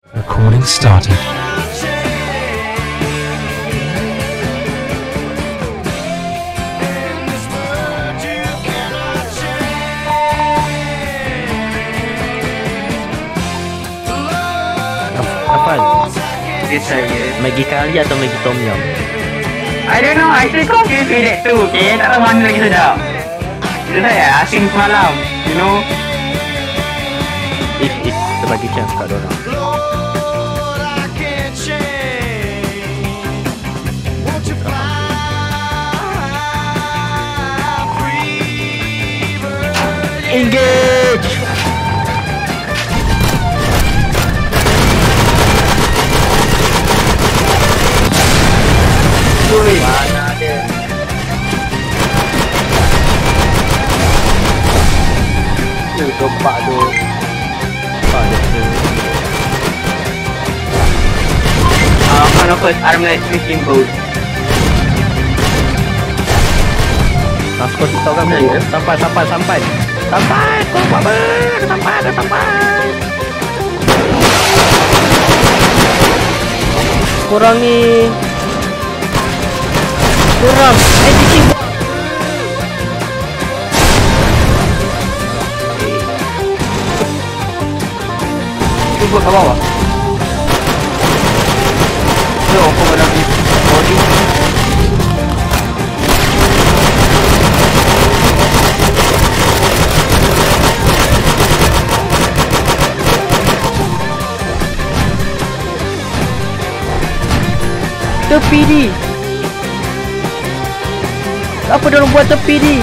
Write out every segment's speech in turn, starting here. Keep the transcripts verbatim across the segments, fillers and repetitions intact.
Recording started. Afal, Dia saya Maggi kari atau Maggi tom yum? I don't know, I still confused with that too, okay? Tak tahu mana lagi sedap. Itu saya asing semalam, you know. If, if kita bagi chance kat dorang. Engage! Ui, mana dia? Tu gempak tu. Gempak dia tu. Uh, one of us armless fishing boat. Naskah kita kan bro. Sampai, sampai, sampai. Sampai! Kau buat apa? Sampai, dah sampai. Kurang ni. Kurang. Eh, cici. Cuba kat bawah. So, aku boleh ambil body. Tepi ni. Apa dia orang buat tepi ni?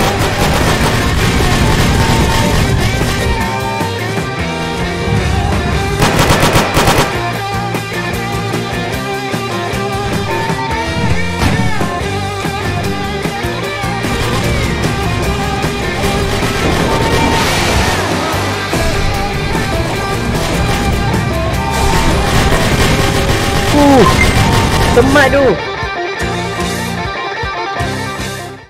Uh, semat tu.